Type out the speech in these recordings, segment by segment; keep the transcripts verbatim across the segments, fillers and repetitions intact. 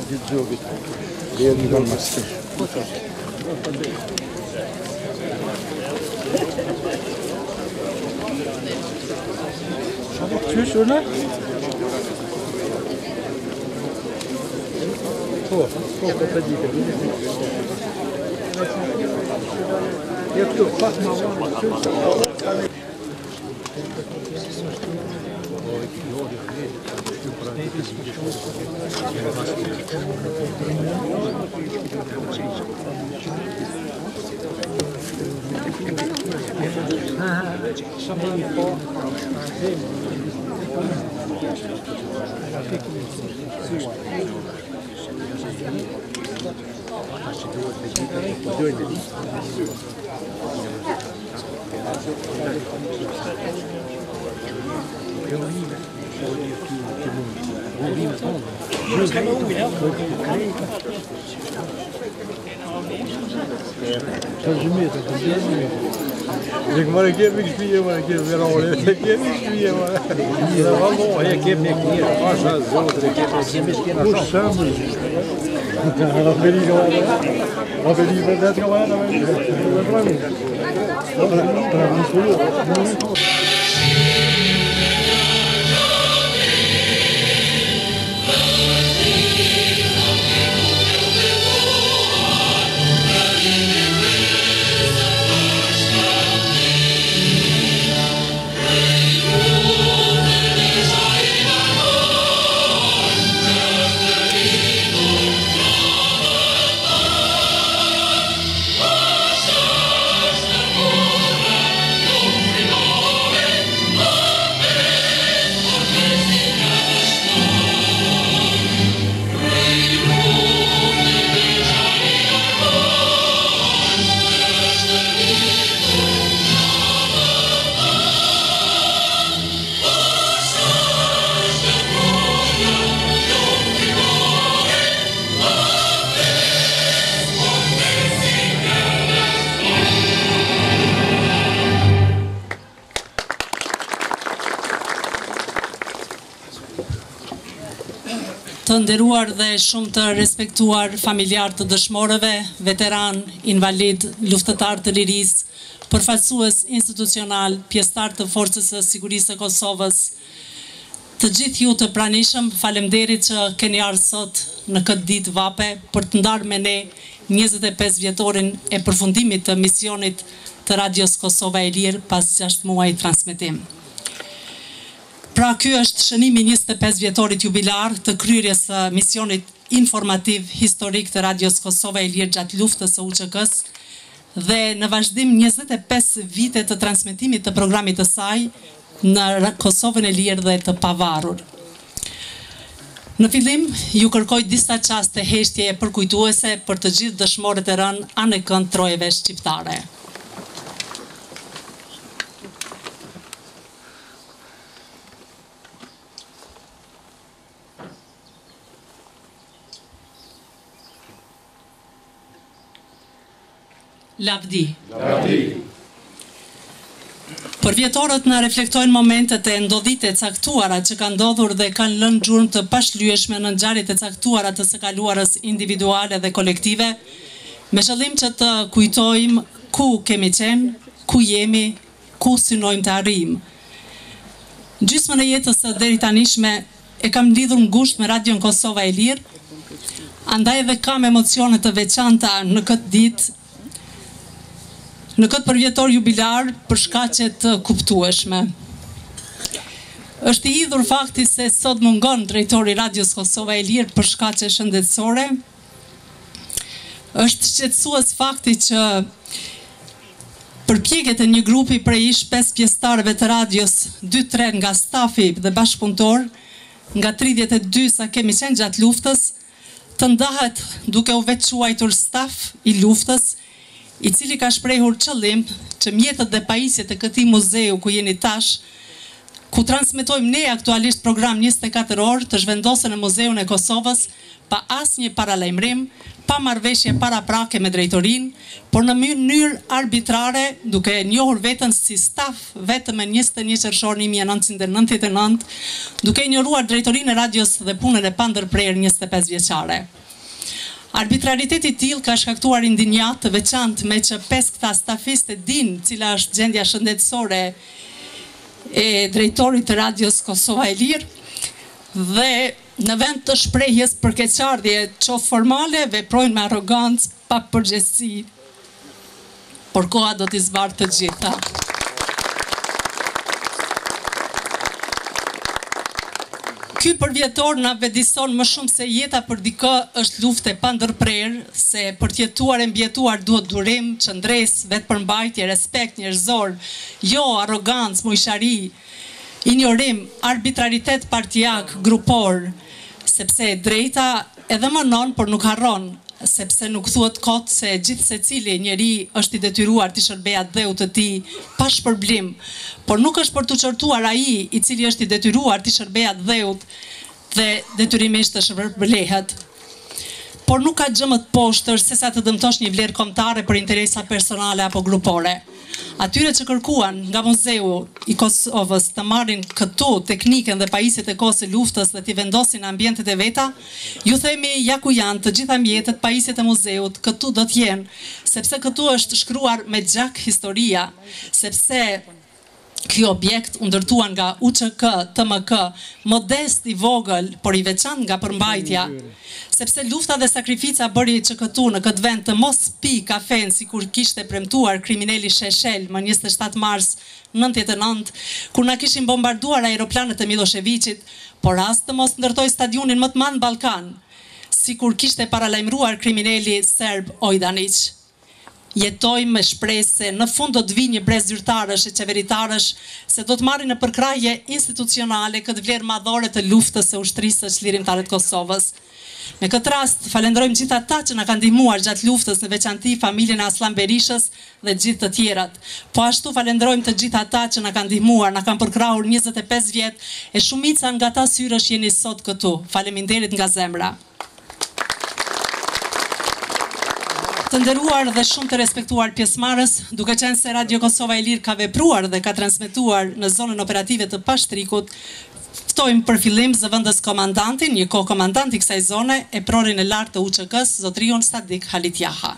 ditë gjogit. Dhe një kanë masë. Shabat qysh, urna? Po, po, po të ditë. Je këtu, pas ma vonë. Ik maar een keer niks spelen, maar een keer weer al een keer niks spelen, maar. Ja, wel mooi. Ik heb niks meer. Pas zo, ik heb misschien misschien nog zo. Samen. Dat ben ik gewoon. Dat ben ik net gewoon. Dat ben ik. Dat ben ik. Të nderuar dhe shumë të respektuar familjar të dëshmorëve, veteran, invalid, luftëtar të lirisë, përfaqësues institucional, pjesëtar të Forcës së Sigurisë së Kosovës, të gjithë ju të pranishëm, faleminderit që keni ardhur sot në këtë ditë vape për të ndarë me ne njëzet e pesë vjetorin e përfundimit të misionit të Radios Kosova e Lirë pas gjashtë muaj transmetim. Pra ky është shënimi njëzet e pesë vjetorit jubilar të kryerjes së misionit informativ historik të Radios Kosova e Lirë gjatë luftës së U Q K-s dhe në vazhdim njëzet e pesë vite të transmetimit të programit të saj në Kosovën e Lirë dhe të pavarur. Në fillim, ju kërkoj disa çaste heshtjeje përkujtuese për të gjithë dëshmorët e rënë anë e kënd trojeve shqiptare. Lavdi. Lavdi. Për vjetorët në reflektojnë momentet e ndodhite caktuara që kanë ndodhur dhe kanë lënë gjurmë të pashlyeshme në ngjarjet e caktuara të së kaluarës individuale dhe kolektive, me qëllim që të kujtojmë ku kemi qenë, ku jemi, ku synojmë të arrijmë. Gjysmën e jetës së deri tanishme e kam lidhur ngushtë me Radion Kosova e Lirë, andaj edhe kam emocione të veçanta në këtë ditë, në këtë përvjetor jubilar për shkaqe të kuptueshme. Është i hidhur fakti se sot mungon drejtori Radios Kosova e Lirë për shkaqe shëndetësore. Është shqetësues fakti që përpjekjet e një grupi prej pesë pjesëtarëve të radios, dy tre nga stafi dhe bashkëpunëtor, nga tridhjetë e dy sa kemi qenë gjatë luftës, të ndahet duke u vetë quajtur staf i luftës, i cili ka shprehur qëllim që mjetët dhe pajisjet e këtij muzeu ku jeni tash ku transmetojmë ne aktualisht program njëzet e katër orë të zhvendosën në Muzeun e Kosovës pa asnjë paralajmërim, pa marrëveshje paraprake me drejtorinë, por në mënyrë arbitrare, duke njohur veten si staf vetëm në njëzet e një qershor një mijë e nëntëqind e nëntëdhjetë e nëntë, duke injoruar drejtorinë e radios dhe punën e pandërprerë njëzet e pesë vjeçare. Arbitrariteti i tillë ka shkaktuar indinjat të veçantë me që pesë këta stafistë dinë cila është gjendja shëndetësore e drejtorit të radios Kosova e Lirë dhe në vend të shprehjes për keqardhje qoftë formale veprojnë me arrogancë pa përgjegjësi, por koha do t'i zbarë të gjitha. Ky përvjetor na vedison më shumë se jeta për dikë është luftë e pandërprerë, se për të jetuar e mbjetuar duhet durim, qëndresë, vetëpërmbajtje, respekt njerëzor, jo arrogancë, mujshari, injorim, arbitraritet partijak, grupor, sepse e drejta edhe mënon, por nuk harron, sepse nuk thuhet kot se gjithë secili njeri është i detyruar të shërbejë atë dheut të tij pa shpërblim, por nuk është për të çortuar ai i cili është i detyruar të shërbejë atë dheut dhe detyrimisht të shpërblehet. Por nuk ka gjë më të poshtër se sa të dëmtosh një vlerë kombëtare për interesa personale apo grupore. Atyre që kërkuan nga Muzeu i Kosovës të marrin këtu teknikën dhe pajisjet e kohës së luftës dhe t'i vendosin në ambientet e veta, ju themi ja ku janë të gjitha mjetet, pajisjet e muzeut, këtu do t'jenë, sepse këtu është shkruar me gjak historia, sepse ky objekt u ndërtuan nga U Q K, T M K, modest i vogël, por i veçantë nga përmbajtja, sepse lufta dhe sakrifica bëri që këtu në këtë vend të mos pi kafen si kur kishte premtuar krimineli Sheshel më njëzet e shtatë mars nëntëdhjetë e nëntë, kur na kishin bombarduar aeroplanet e Miloševićit, por as të mos ndërtoj stadionin më të madh në Ballkan, si kur kishte paralajmëruar krimineli serb Ojdanić. Jetojmë me shpresë se në fund do të vi një brez zyrtarësh e qeveritarësh se do të marrin në përkrahje institucionale këtë vlerë madhore të luftës së ushtrisë së çlirimtare të Kosovës. Në këtë rast, falenderojmë gjithë ata që na kanë ndihmuar gjatë luftës, në veçanti familjen e Aslan Berishës dhe gjithë të tjerat. Po ashtu falenderojmë të gjithë ata që na kanë ndihmuar, na kanë përkrahur njëzet e pesë vjet e shumica nga ata syrësh jeni sot këtu. Faleminderit nga zemra. Të nderuar dhe shumë të respektuar pjesëmarrës, duke qenë se Radio Kosova e Lirë ka vepruar dhe ka transmetuar në zonën operative të Pashtrikut, ftojmë për fillim zëvendës komandantin, një ko-komandant i kësaj zone, e prorin e lartë të U Q K-s, zotriun Sadik Halitjaha.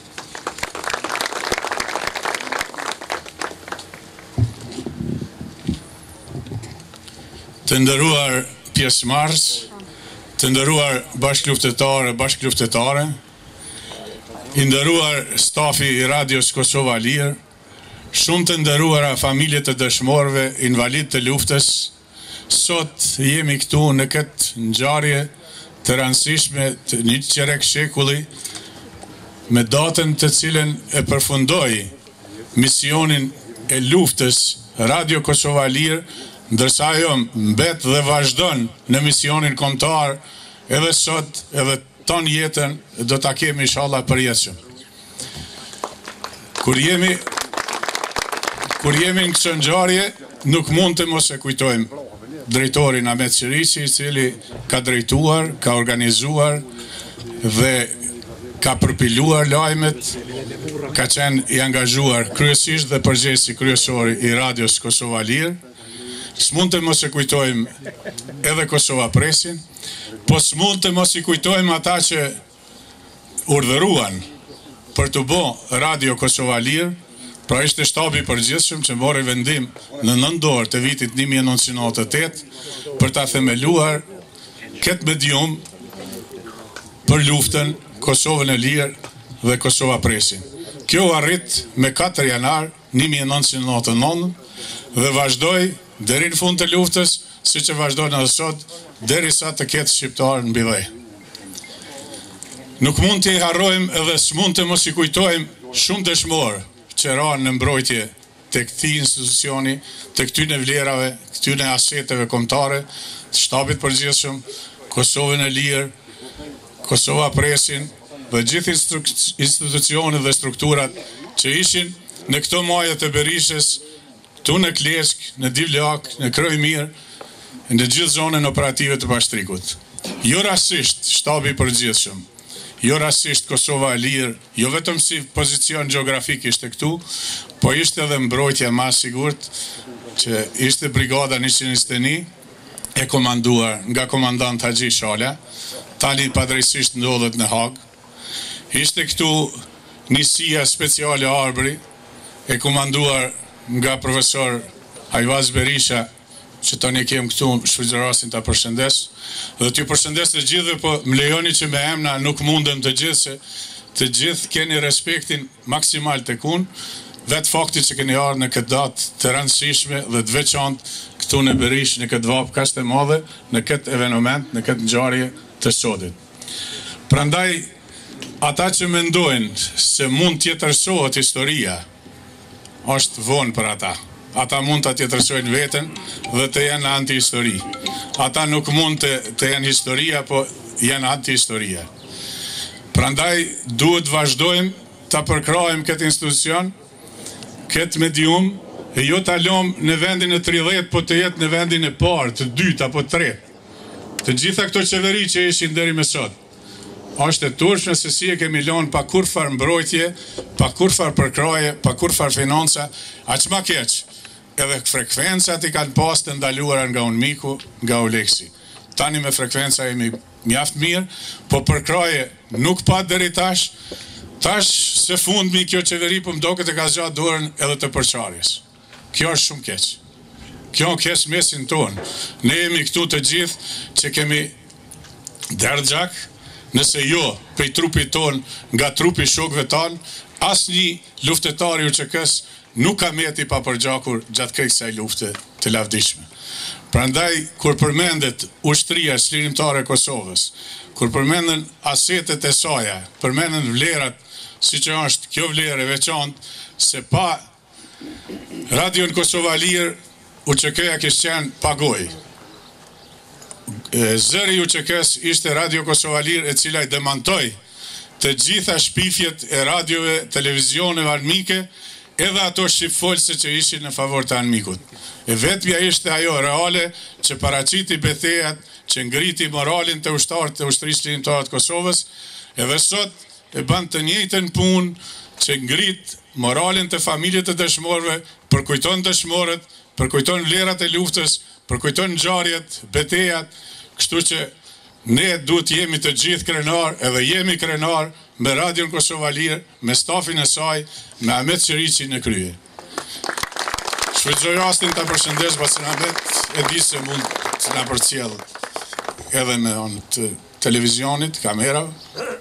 Të nderuar pjesëmarrës, të nderuar bashkëluftëtarë, bashkëluftëtare, i nderuar stafi i Radios Kosova e Lirë, shumë të nderuara familjet të dëshmorëve, invalid të luftës, sot jemi këtu në këtë ngjarje të rëndësishme të një qerek shekulli, me datën të cilën e përfundoi misionin e luftës Radio Kosova e Lirë, ndërsa ajo mbet dhe vazhdon në misionin kombëtar edhe sot, edhe ton jetën do ta kemi inshallah përjetshëm. Kur jemi kur jemi në këtë ngjarje, nuk mund të mos e kujtojmë drejtorin Ahmet Qerisi, i cili ka drejtuar, ka organizuar dhe ka përpiluar lajmet, ka qenë i angazhuar kryesisht dhe përgjegjësi kryesor i Radios Kosova e Lirë. S'mund të mos e kujtojmë edhe Kosova Presin, po s'mund të mos i kujtojmë ata që urdhëruan për të bo Radio Kosova e Lirë, pra ishte shtabi i përgjithshëm që mori vendim në nëndor të vitit një mijë e nëntëqind e nëntëdhjetë e tetë për ta themeluar këtë medium për luftën Kosovën e Lirë dhe Kosova Presin. Kjo u arrit me katër janar një mijë e nëntëqind e nëntëdhjetë e nëntë dhe vazhdoi deri në fund të luftës, siç e vazhdon edhe sot, derisa të ketë shqiptar mbi dhe. Nuk mund t'i harrojmë edhe s'mund të mos i kujtojmë shumë dëshmorë që ranë në mbrojtje të këtij institucioni, të këtyne vlerave, këtyne aseteve kombëtare, të shtabit përgjithshëm, Kosovën e Lirë, Kosova Presin dhe gjithë institucionet dhe strukturat që ishin në këto maje të Berishës këtu në Klesk, në Divlak, në Krojmir, në gjithë zonën operative të Pashtrikut. Jo rasisht shtabi i përgjithshëm, jo rasisht Kosova e lirë, jo vetëm si pozicion geografik ishte këtu, po ishte edhe mbrojtja ma sigurt që ishte brigada njëqind e njëzet e një e komanduar nga komandant Haxhi Shala, tani padrejsisht ndodhet në Hag. Ishte këtu njësia speciale Arbëri, e komanduar nga profesor Ajvaz Berisha, që tani kem këtu shfrytëzoj rastin ta përshëndes, dhe t'ju përshëndes të gjithëve, po më lejoni që me emna nuk mundem të gjithë, se të gjithë keni respektin maksimal tek unë, vetë fakti që keni ardhur në këtë datë të rëndësishme dhe të veçantë këtu në Berish, në këtë vapë kaq të madhe, në këtë evenement, në këtë ngjarje të sodit. Prandaj ata që mendojnë se mund të jetërsohet historia, është vonë për ata. Ata mund të tjetërsojnë veten dhe të janë anti-histori. Ata nuk mund të, të janë historia, po janë anti-historia. Prandaj duhet vazhdojmë të përkrajmë këtë institucion, këtë medium, e jo të alom në vendin e tridhjetë, po të jetë në vendin e parë, të dytë apo të tretë. Të gjitha këto qeveri që ishin deri më sot. Është e turshme se si e kemi lënë pa kur far mbrojtje, pa kur far përkraje, pa kur far financa, aq më keq. Edhe frekvencat i kanë pas të ndaluara nga Unmiku, nga Oleksi. Tani me frekvenca jemi mjaft mirë, po përkraje nuk pa deri tash. Tash se fundmi kjo qeveri po më duket e ka zgjatur dorën edhe të përçarjes. Kjo është shumë keq. Kjo kes mesin tonë. Ne jemi këtu të gjithë që kemi derdhgjak, nëse jo prej trupit ton, nga trupi shokëve tanë, asnjë luftetar i U Q K-s nuk ka meti pa përgjakur gjatë kësaj lufte të lavdishme. Prandaj, kur përmendet ushtria çlirimtare e Kosovës, kur përmenden asetet e saj, përmenden vlerat, siç është kjo vlerë e veçantë, se pa Radion Kosova Lirë, U Q K-ja kishte qenë pagoj. Zëri i U Q K-s ishte Radio Kosova Lirë, e cila i demantoi të gjitha shpifjet e radiove, televizioneve armike, edhe ato shqipfolse që ishin në favor të armikut. E vetmja ishte ajo reale që paraqiti betejat, që ngriti moralin të ushtarët të ushtrisë çlirimtare të Kosovës, edhe sot e bën të njëjtën punë që ngrit moralin të familjet të dëshmorëve, përkujton dëshmorët, përkujton vlerat e luftës, përkujton ngjarjet, betejat, kështu që ne duhet jemi të gjithë krenar, edhe jemi krenar me Radion Kosova Lirë, me stafin e saj, me Ahmet Qeriqi në krye. Shfrytëzoj rastin ta përshëndes pasi Ahmet e di se mund të na përcjell edhe me anë të televizionit, kamerave.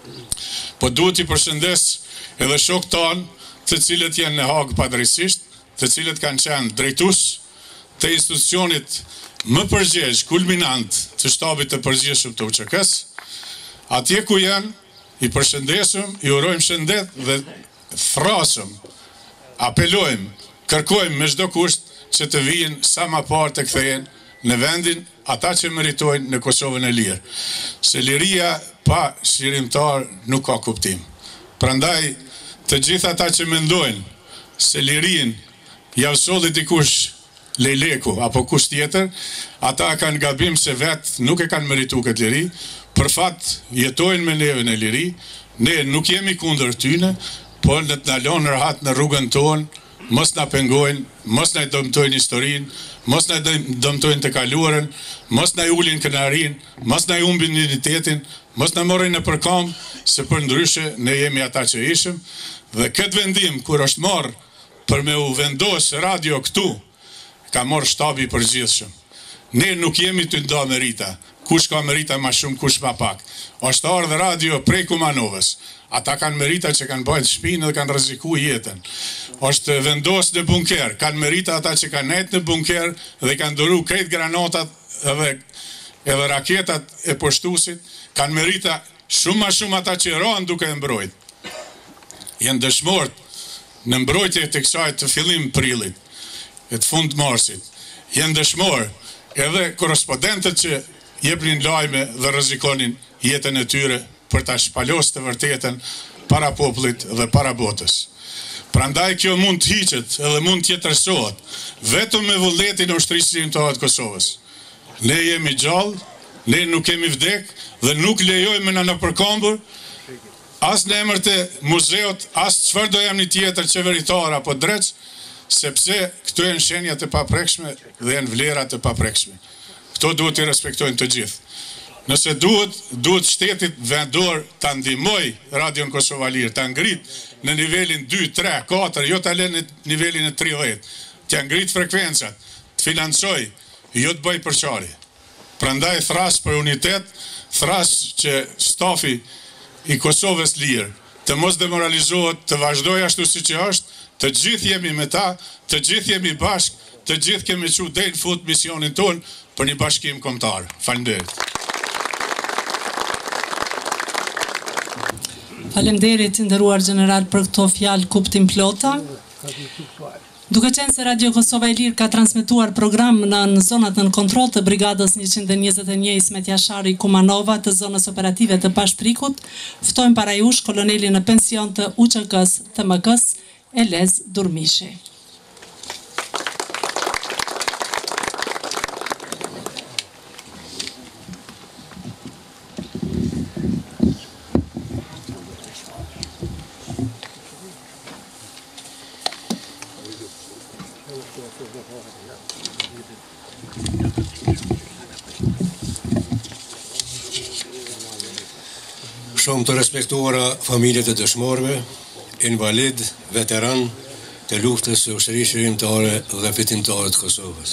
Po duhet i përshëndes edhe shokët tanë, të cilët janë në Hagë padrejtisht, të cilët kanë qenë drejtues të institucionit më përgjegjës, kulminant të shtabit të përgjegjshëm të U Q K-s, atje ku janë, i përshëndesëm, i urojmë shëndet dhe thrasëm, apelojmë, kërkojmë me çdo kusht që të vijnë sa më parë të kthehen në vendin ata që meritojnë në Kosovën e lirë. Se liria pa çlirimtar nuk ka kuptim. Prandaj, të gjithë ata që mendojnë se lirin ja solli dikush Lejleku apo kush tjetër, ata kanë gabim se vetë nuk e kanë merituar këtë liri, për fat jetojnë me neve në liri, ne nuk jemi kundër tyne, por në të na lënë rahat në rrugën tonë, mos na pengojnë, mos na dëmtojnë historinë, mos na dëmtojnë të kaluarën, mos na ulin kënaqërinë, mos na humbin identitetin, mos na morrin në përkam, se për ndryshe ne jemi ata që ishim, dhe këtë vendim kur është marrë për me u vendos radio këtu, ka morë shtabi i përgjithshëm. Ne nuk jemi të nda merita, kush ka merita ma shumë, kush ma pak. Është ardhur radio prej Kumanovës. Ata kanë merita që kanë bajt shpinë dhe kanë rreziku jetën. Është vendos në bunker, kanë merita ata që kanë nejtë në bunker dhe kanë dëru krejt granatat edhe, edhe raketat e poshtusit, kanë merita shumë ma shumë ata që rohan duke e mbrojt. Jenë dëshmort në mbrojtje të kësaj të fillim prillit, e të fund marsit. Jenë dëshmor edhe korespondentët që jepnin lajme dhe rrezikonin jetën e tyre për ta shpalosur të vërtetën para popullit dhe para botës. Prandaj kjo mund të hiqet edhe mund të jetërsohet, vetëm me vullnetin e ushtrisë shërimtare të Kosovës. Ne jemi gjallë, ne nuk kemi vdek dhe nuk lejojmë na në përkombur, as në emër të muzeut, as çfarë do jam një tjetër qeveritar apo dreq, sepse këto janë shenjat e paprekshme dhe janë vlerat e paprekshme. Këto duhet të respektojnë të gjithë. Nëse duhet, duhet shtetit vendor të ndihmoj Radion Kosova Lirë, të ngrit në nivelin dy, tre, katër, jo të alen në nivelin e tridhjetë, të ngrit frekvencat, të financoj, jo të bëj përqarje. Prandaj thras për unitet, thras që stafi i Kosovës Lirë të mos demoralizohet, të vazhdoj ashtu si që është, të gjithë jemi me ta, të gjithë jemi bashkë, të gjithë kemi që dejnë fut misionin tonë për një bashkim kombëtar. Faleminderit. Faleminderit, nderuar general, për këto fjalë kuptim plota. Duke qenë se Radio Kosova e Lirë ka transmetuar program në zonat në kontroll të brigadës njëqind e njëzet e një Ismet Jashari Kumanova të zonës operative të Pashtrikut, ftojmë para jush kolonelin në pension të U Q K-s T M K-s, Elez Durmishi. Shumë të respektuara familjet e dëshmorëve, invalid, veteran të luftës së ushtrisë shërimtare dhe fitimtare të Kosovës.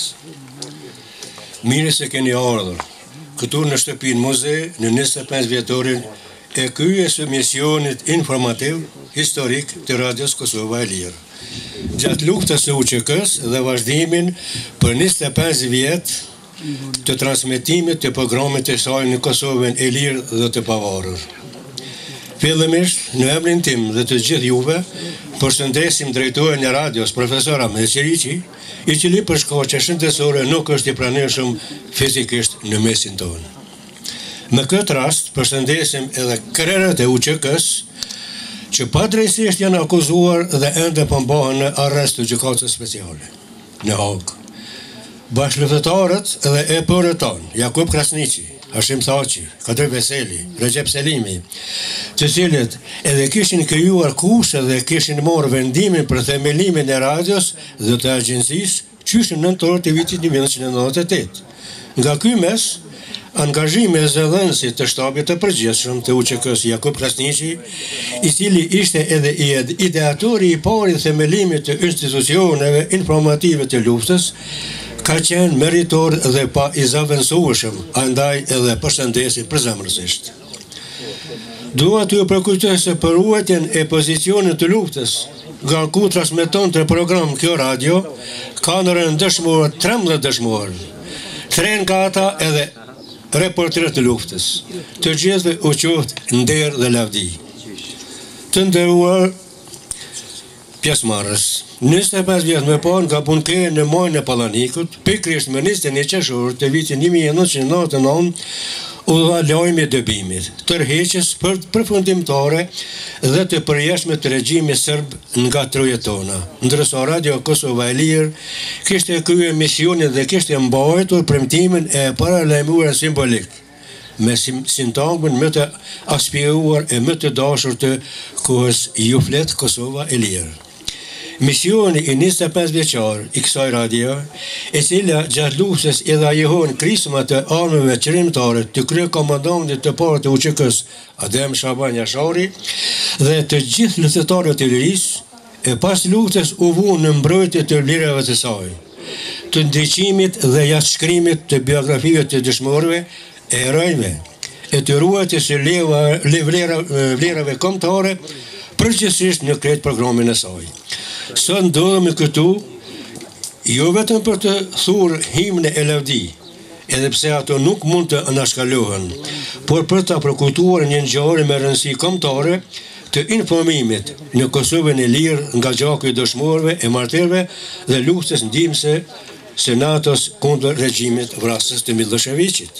Mirë se keni ardhur këtu në shtëpinë muze në njëzet e pesë vjetorin e kryes së misionit informativ historik të Radios Kosova e Lirë. Gjatë luftës së U Q K-s dhe vazhdimin për njëzet e pesë vjet të transmetimit të programit të saj në Kosovën e Lirë dhe të pavarur. Fillimisht, në emrin tim dhe të gjithë juve, përshëndesim drejtorin e radios, profesor Ahmet Qeriqi, i cili për shkaqe shëndetësore nuk është i pranishëm fizikisht në mesin tonë. Në këtë rast, përshëndesim edhe krerët e U Q K-s, që padrejtisht janë akuzuar dhe ende pëmbohen në arrest të gjykatës speciale në Hagë. Bashkëluftëtarët dhe E P R-ët tonë, Jakub Krasniqi, Hashim Thaçi, Kadir Veseli, Recep Selimi, të cilët edhe kishin krijuar kushte dhe kishin marrë vendimin për themelimin e radios dhe të agjencisë qysh në nëntor të vitit një mijë nëntëqind e nëntëdhjetë e tetë. Nga ky mes, angazhimi e zëdhënësit të shtabit të përgjithshëm të U Q K-s Jakub Krasniqi, i cili ishte edhe i ideatori i parë i themelimit të institucioneve informative të luftës, ka qenë meritor dhe pa i zavendësueshëm, andaj edhe përshëndesim përzemërsisht. Dua të ju përkujtoj se për ruajtjen e pozicionit të luftës, nga ku transmeton të program kjo radio, ka në rënë dëshmorë, trembëdhjetë dëshmorë, tre nga ata edhe reporterët të luftës, të gjithëve u qoftë nder dhe lavdi. Të nderuar pjesëmarrës, njëzet e pesë vjet më parë nga punëtorë në majën e Pallanikut, pikërisht më njëzet e një qershor të vitit një mijë nëntëqind e nëntëdhjetë e nëntë, u dha lajmi i dëbimit, tërheqjes për përfundimtare dhe të përjashtme të regjimit serb nga trojet tona, ndërsa Radio Kosova e Lirë kishte kryer misionin dhe kishte mbajtur premtimin e paralajmëruar simbolik, me sintagmën më të aspiruar e më të dashur të kohës ju flet Kosova e Lirë. Misioni i njëzet e pesë vjeçar i kësaj radio, e cila gjatë luftës i dhajehon krisma të armëve qërimtare të kryekomandantit të parë të U Q K-s, Adem Shaban Jashari, dhe të gjithë luftëtarët e lirisë, e pas luftës u vu në mbrojtje të vlerave të saj, të ndriçimit dhe jashtëshkrimit të biografive të dëshmorëve e herojve, e të ruajtjes së vlerave kombëtare, përgjithsisht në krejt programin e saj. Sot ndodhemi këtu, jo vetëm për të thurë himne e lavdi, edhe pse ato nuk mund të anashkalohen, por për të përkujtuar një ngjarje me rëndësi kombëtare të informimit në Kosovën e Lirë nga gjaku i dëshmorëve e martyrëve dhe luftës ndihmëse së NATO-s kundër regjimit vrasës të Miloševićit.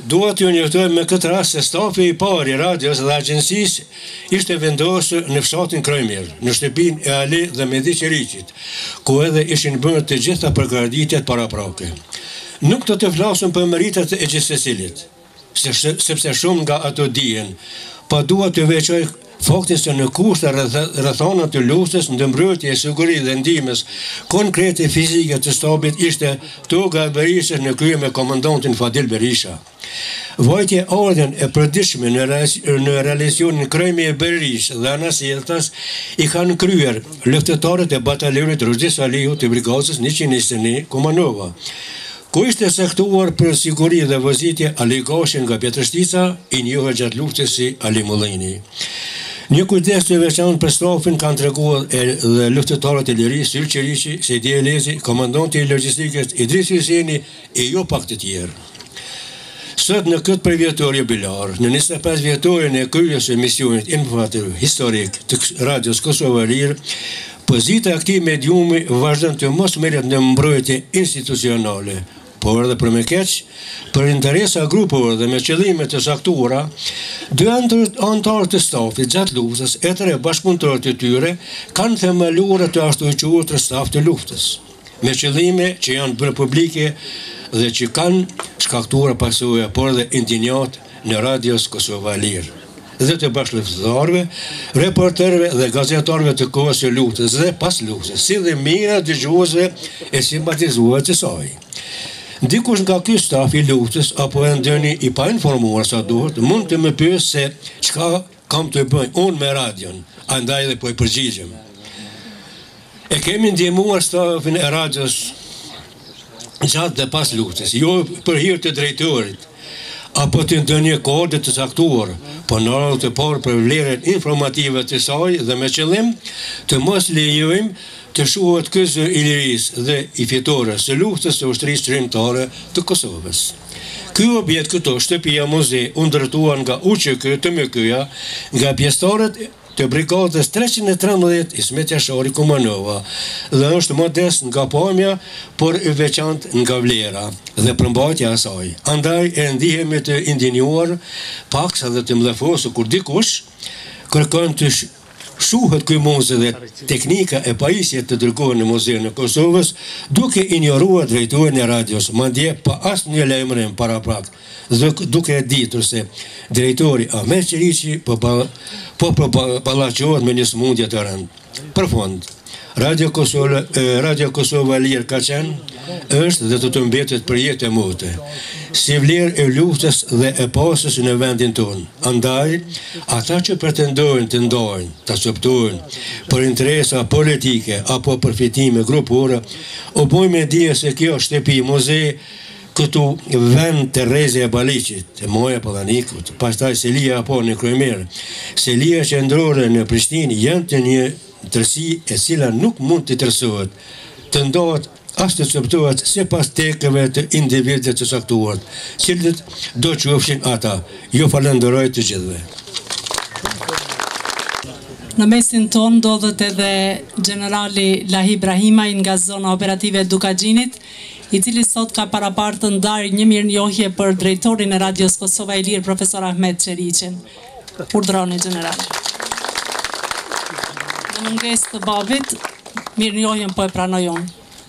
Dua t'ju njoftoj me këtë rast se stafi i parë i radios dhe agjencisë ishte vendosur në fshatin Krojmir, në shtëpinë e Ali dhe Mehdi Qeriqit, ku edhe ishin bërë të gjitha përgatitjet paraprake. Nuk do të flasëm për meritat e gjithsecilit, sepse shumë nga ato dihen, pa dua të veçoj faktin se në kushte rrethana të luftës, ndërmbrojtje e sigurisë dhe ndihmës konkrete fizike të stabit ishte toga e Berishës në krye me komandantin Fadil Berisha. Vajtje ardhen e përditshme në, në realizacionin Krojmi e Berishë dhe anasjeltas i kanë kryer luftëtarët e batalionit Ruzdi Salihu të brigadës njëqind e njëzet e një Kumanova, ku ishte sektuar për siguri dhe vozitje Ali Gashin nga Pjetrështica, i njohur gjatë luftës si Ali Mullini. Një kujdes të veçantë për stafin kanë treguar edhe luftëtarët e lirisë Syr Qeriqi, Sejdi Elezi, komandanti i logjistikës Idris Hyseni e jo pak të tjerë. Sot në këtë përvjetor jubilar, në njëzet e pesë vjetorin e kryerjes së misionit informativ historik të radios Kosova e Lirë, pozita e këtij mediumi vazhdon të mos merret në mbrojtje institucionale, por edhe për me keq, për interesa grupeve dhe me qëllime të saktuara, dy anëtarë të stafit gjatë luftës e tre bashkëpunëtorët e tyre kanë themeluar të ashtu quajtur staf të luftës, me qëllime që janë bërë publike dhe që kanë shkaktuar pasojë, por edhe indignatë në radios Kosova e Lirë dhe të bashkëluftëtarëve, reporterëve dhe gazetarëve të kohës së luftës dhe pas luftës, si dhe mijëra dëgjuesve e simpatizuesve të saj. Dikush nga ky staf i luftës apo e ndonjë i pa informuar sa duhet, mund të më pyesë se çka kam të bëj unë me radion, andaj edhe po i përgjigjem. E kemi ndihmuar stafin e radios gjatë dhe pas luftës, jo për hir të drejtorit, apo të ndonjë koorde të caktuar, po në radhë të parë për vlerën informative të saj dhe me qëllim të mos lejojmë të shuhet këzë i lirisë dhe i fitores së luftës së ushtrisë shërimtare të Kosovës. Ky objekt këto shtëpia muze u ndërtuan nga U Q K të M K-ja nga pjesëtarët të brigadës treqind e trembëdhjetë Ismet Jashari Kumanova dhe është modest nga pamja, por i veçantë nga vlera dhe përmbajtja e saj. Andaj e ndihemi të indignuar, paksa dhe të mllëfosur kur dikush kërkon të shuhet ky muze dhe teknika e pajisjes të dërgohen në Muzeun e Kosovës, duke injoruar drejtorin e radios, madje pa asnjë lajmërim paraprak, dhe duke e ditur se drejtori Ahmet Qeriqi po po ballaqohet me një sëmundje të rëndë. Për fund, Radio Kosova, Radio Kosova e Lirë ka qenë, është dhe të të mbetet për jetë e mote, si vlerë e luftës dhe e pasës në vendin tonë. Andaj, ata që pretendojnë të ndajnë, të acoptojnë për interesa politike apo përfitime grupore, o bojmë e dije se kjo shtëpi muze këtu vend të Reze e Baliqit, të Moja Pallanikut, pastaj Selia apo në Krojmer, Selia qendrore në Prishtinë janë të një tërësi e cila nuk mund të tërësohet, të ndohet as të coptohet se pas tekëve të individet të saktuar, cilët do qofshin ata. Jo falenderoj të gjithëve. Në mesin ton ndodhet edhe generali Lahi Ibrahimaj nga zona operative Dukagjinit, i cili sot ka parapartë të ndarë një mirënjohje për drejtorin e Radios Kosova e Lirë, profesor Ahmet Qeriqin. Urdhroni generali. Në mungesë të babit, mirënjohjen po e pranojon.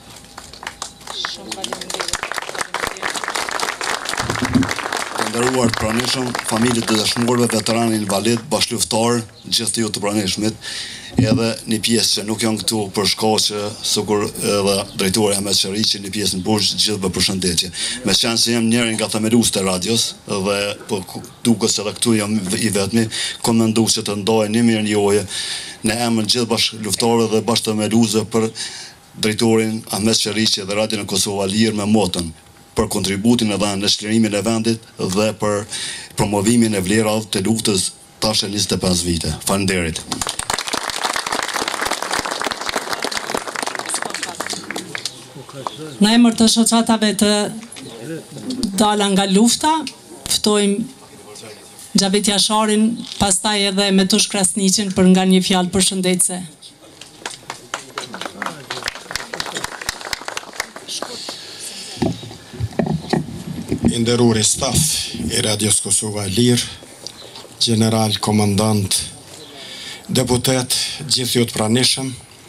Nderuar të pranishëm, familjet të dëshmorëve, veteranë invalid, bashkëlufttar, gjithë të ju të pranishmit, edhe një pjesë që nuk janë këtu për shkaqe, sikur edhe drejtori Ahmet Qeriqi, një pjesë në burg, gjithëve përshëndetje. Me qenë se jam njëri nga themeluesit e radios dhe po duket se edhe këtu jam i vetmi, kam menduar se të ndaj një mirënjohje në emër gjithë bashkëlufttarëve dhe bashkëthemeluesve për drejtorin Ahmet Qeriqi dhe Radion e Kosova e Lirë me motën për kontributin e dhënë në çlirimin e vendit dhe për promovimin e vlerave të luftës tash njëzet e pesë vite. Faleminderit. Në emër të shoqatave të dala nga lufta, ftojmë Xhabet Jasharin, pastaj edhe Metush Krasniqin për nga një fjalë përshëndetëse. i nderuri staf i Radios Kosova e Lirë, general, komandant, deputet, gjithë ju të pranishëm,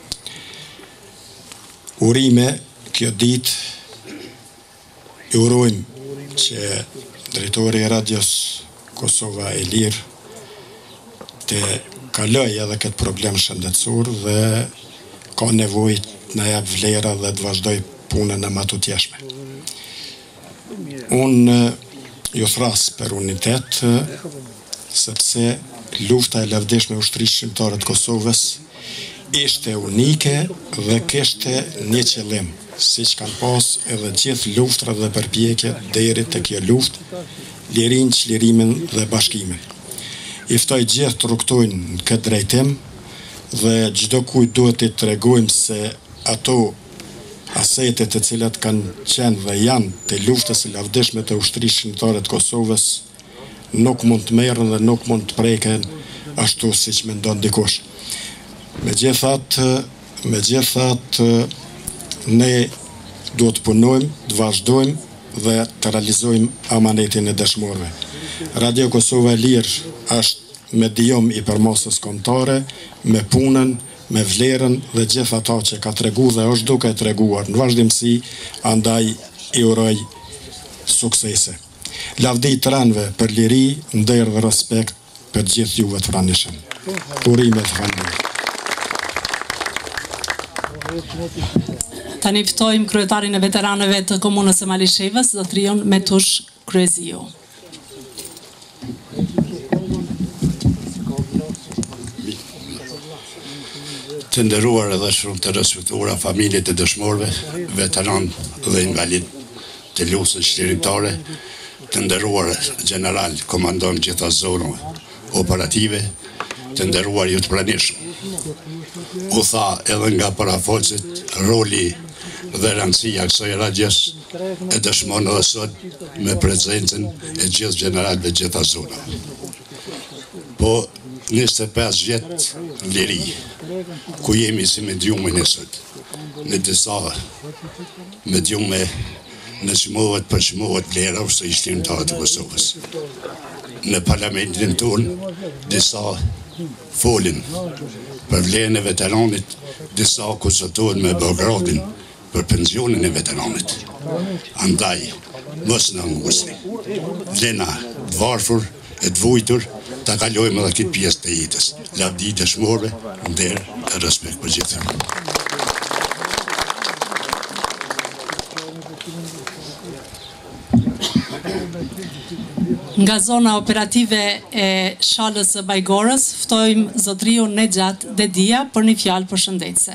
urime kjo ditë i urojmë që drejtori i Radios Kosova e Lirë të kaloj edhe këtë problem shëndetësor dhe ka nevojë të na jap vlera dhe të vazhdoj punën e matutjeshme. Unë ju thras për unitet, sepse lufta e lavdishme e ushtrisë shqiptare të Kosovës ishte unike dhe kishte një qëllim, siç kanë pas edhe gjithë luftrat dhe përpjekjet deri te kjo luftë, lirinë, çlirimin dhe bashkimin. I ftoj gjithë të rrugtojnë në këtë drejtim dhe çdo kujt duhet të tregojmë se ato asetet të cilat kanë qenë dhe janë të luftës së lavdishme të ushtrisë shqiptare të Kosovës nuk mund të merren dhe nuk mund të preken ashtu siç mendon dikush. Megjithatë, megjithatë ne duhet të punojmë, të vazhdojmë dhe të realizojmë amanetin e dëshmorëve. Radio Kosova e Lirë është medium i përmosës kombëtare me punën, me vlerën dhe gjithë ata që ka tregu dhe është duke treguar në vazhdimsi, andaj i uroj suksese. Lavdi të ranëve për liri, nder dhe respekt për gjithë juve të pranishëm. Urime të falënderit. Tani ftojmë kryetarin e veteranëve të komunës së Malishevës, zotrion Metush Kryeziu. Të nderuar edhe shumë të respektuara familjet e dëshmorëve, veteran dhe invalid të luftës shqirimtare, të nderuar general, komandant gjitha zonave operative, të nderuar ju të pranishëm. U tha edhe nga parafolësit, roli dhe rëndësia kësaj radios e dëshmon edhe sot me prezencën e gjithë generalëve gjitha zonave. Po njëzet e pesë vjet liri, ku jemi si mediume nësët, në disa mediume në qëmohet për qëmohet vlera ose i shqiptarë të Kosovës. Në parlamentin tonë, disa folin për vlerën e veteranit, disa konsultohen me Beogradin për pensionin e veteranit. Andaj, mos në angusni. Vlena të varfur, e të vujtur, ta kalojmë edhe këtë pjesë të jetës. Lavdi dëshmorëve, nder e respekt për gjithë. Nga zona operative e Shalës së Bajgorës, ftojmë zotriu Nexhat Dedia për një fjalë përshëndetëse.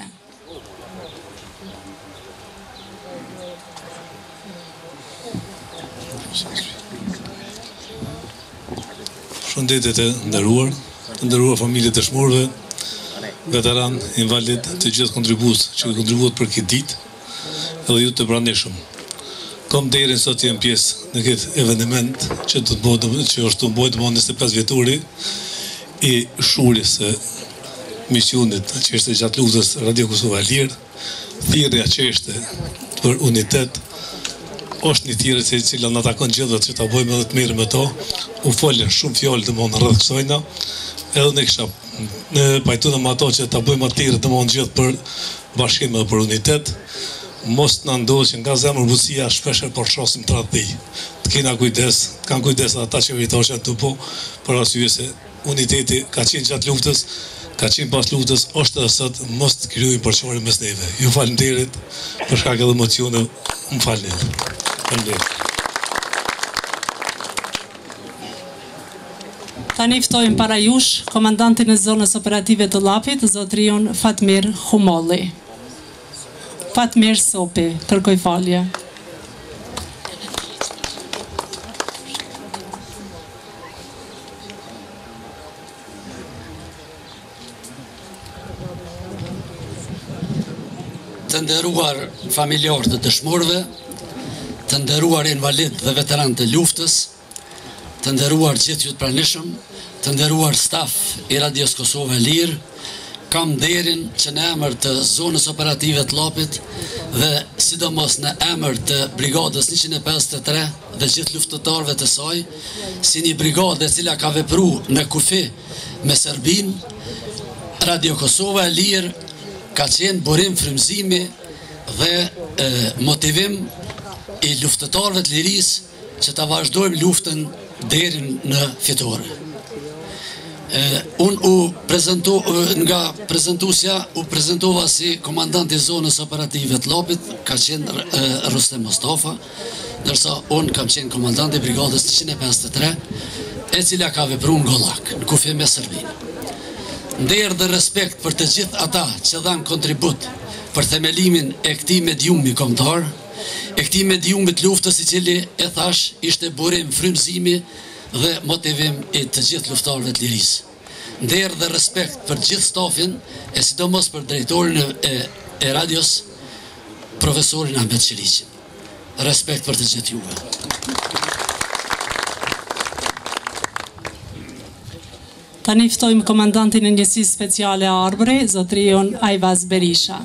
Shëndetet e nderuar, të nderuar familjet e dëshmorëve, veteran, invalid, të gjithë kontribues që kontribuat për këtë ditë, edhe ju të pranishëm. Kam deri sot jam pjesë në këtë eveniment që do të bëhet, që është të bëhet më njëzet e pesë vjetori i shurjes së misionit që është gjatë luftës Radio Kosova e Lirë, thirrja që është për unitet, është një thirrje se cila na takon gjithë që ta bëjmë edhe të mirë me to. U folën shumë fjalë të mund rreth kësajna, edhe ne kisha ne pajtuam me ato që ta bëjmë atë thirrje të mund gjithë për bashkim dhe për unitet. Mos na ndodhë që nga zemër butësia shpesh e përshosim tradhti. Të kena kujdes, të kanë kujdes ata që vitoshën të po, për arsye se uniteti ka qenë gjatë luftës, ka qenë pas luftës, është edhe sot, mos të krijojmë përqarje mes neve. Ju faleminderit për shkak edhe emocione, më falni. Faleminderit. Tani ftojmë para jush komandantin e zonës operative të Llapit, zotriun Fatmir Humolli. Fatmir Sopi, kërkoj falje. Të nderuar familjar të dëshmorëve, të nderuar invalid dhe veteran të luftës, të nderuar gjithë ju të pranishëm, të nderuar staf i Radios Kosova e Lirë, kam nderin që në emër të zonës operative të Llapit dhe sidomos në emër të brigadës njëqind e pesëdhjetë e tre dhe gjithë luftëtarëve të saj, si një brigadë e cila ka vepruar në kufi me Serbin, Radio Kosova e Lirë ka qenë burim frymëzimi dhe e, motivim i luftëtarëve të lirisë që ta vazhdojmë luftën deri në fitore. Unë u prezentu, nga prezentusja u prezentova si komandant i zonës operative të Llapit, ka qenë e, Rustem Mustafa, ndërsa unë kam qenë komandant i brigadës njëqind e pesëdhjetë e tre, e cila ka vepruar në Gollak, në kufi me Serbinë. Nderë dhe respekt për të gjithë ata që dhanë kontribut për themelimin e këtij mediumi kombëtar, e këtij mediumit luftës i cili e thash ishte burim frymëzimi dhe motivim i të gjithë luftarëve të lirisë. Nderë dhe respekt për gjithë stafin, e sidomos për drejtorin e, e radios, profesorin Ahmet Qiriqin. Respekt për të gjithë juve. Tani ftojmë komandantin e njësisë speciale Arbre, zotrion Ajvaz Berisha.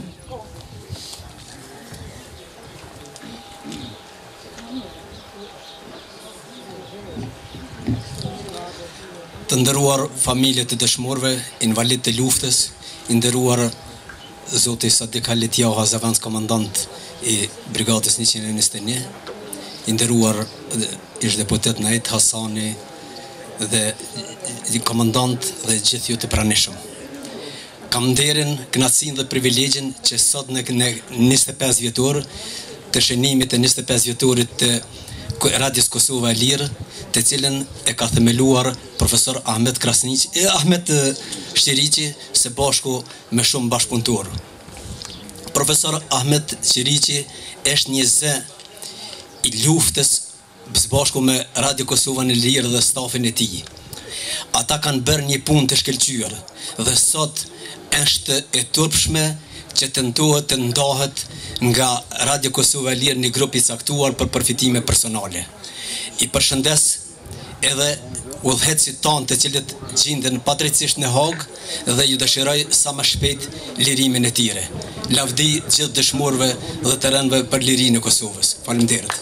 Të nderuar familjet e dëshmorëve, invalid të luftës, i nderuar zoti Sadik Halit Jaha, zavans komandant i brigadës njëqind e njëzet e një, i nderuar ish deputet Najt Hasani dhe i komandant dhe gjithë ju të pranishëm. Kam nderin, kënaqësinë dhe privilegjin që sot në njëzet e pesë vjetor të shënimit të njëzet e pesë vjetorit të Radios Kosova e Lirë, të cilën e ka themeluar profesor Ahmet Krasniqi, e Ahmet Qiriqi, së bashku me shumë bashkëpunëtor. Profesor Ahmet Qiriqi është një zë i luftës së bashku me Radio Kosova e Lirë dhe stafin e tij. Ata kanë bërë një punë të shkëlqyer dhe sot është e turpshme që tentohet të ndahet nga Radio Kosova e Lirë një grup i caktuar për përfitime personale. I përshëndes edhe udhëheqësit tanë të cilët gjenden padrejtisht në Hagë dhe ju dëshiroj sa më shpejt lirimin e tyre. Lavdi gjithë dëshmorëve dhe të rënëve për lirinë e Kosovës. Faleminderit.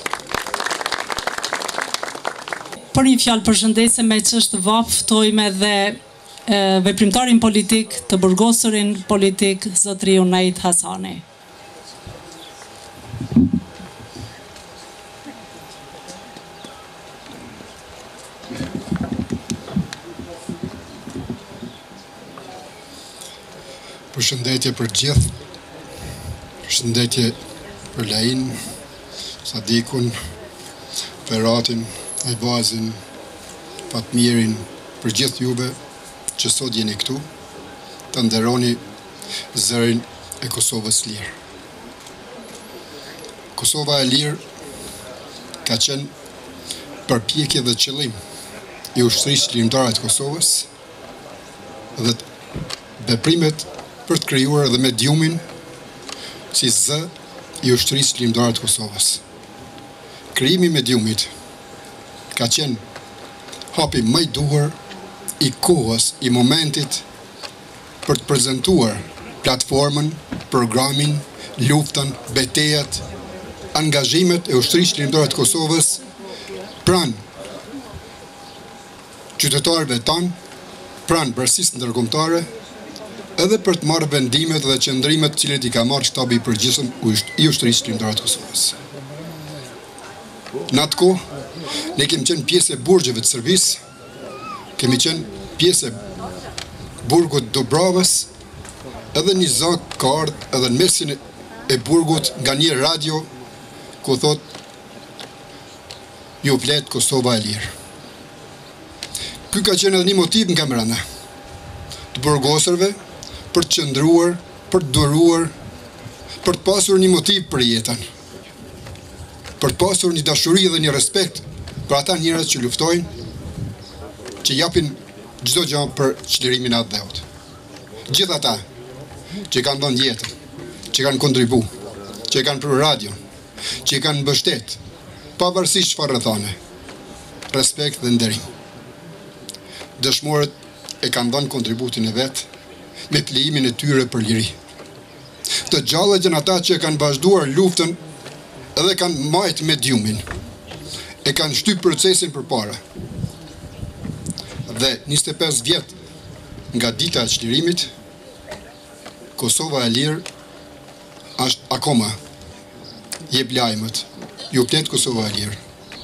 Për një fjalë përshëndetse me çështë vap, ftojmë edhe veprimtarin politik të burgosurin politik zotriu Najt Hasani. Përshëndetje për gjithë, përshëndetje për Lain, Sadikun, Feratin, Ajvazin, Fatmirin, për gjithë juve që sot jeni këtu, të nderoni zërin e Kosovës Lirë. Kosova e Lirë ka qenë përpjekje dhe qëllim i ushtrisë lirimtare të Kosovës dhe veprimet për të krijuar dhe mediumin si zë i ushtrisë lirimtare të Kosovës. Krijimi i mediumit ka qenë hapi më i duhur i kohës, i momentit për të prezentuar platformën, programin, luftën, betejat, angazhimet e ushtrisë lirimtare të Kosovës pranë qytetarëve tanë, pranë bërësisë ndërkombëtare, edhe për të marrë vendimet dhe qëndrimet të cilët i ka marrë shtabi i përgjithshëm i ushtrisë lirimtare të Kosovës. Në atë kohë, ne kemi qenë pjesë e burgjeve të Serbisë, kemi qenë pjesë e burgut Dobravës, edhe një zak ka ardhë edhe në mesin e burgut nga një radio, ku thot, ju vlet Kosova e Lirë. Ky ka qenë edhe një motiv nga mbrana, të burgosërve, për të qëndruar, për të duruar, për të pasur një motiv për jetën, për të pasur një dashuri dhe një respekt për ata njerëz që luftojnë, që japin çdo gjë për çlirimin e atë dheut. Gjithë ata që kanë dhënë jetën, që kanë kontribu, që kanë pru radio, që kanë mbështet, pavarësisht çfarë rrethane, respekt dhe nderim. Dëshmorët e kanë dhënë kontributin e vet, me të lejimin e tyre për liri. Të gjallët janë ata që kanë vazhduar luftën edhe kanë majt me djumin, e kanë shtyp procesin për para. Dhe njëzet e pesë vjet nga dita e çlirimit, Kosova e lirë është akoma jep lajmët, ju plet Kosova e lirë.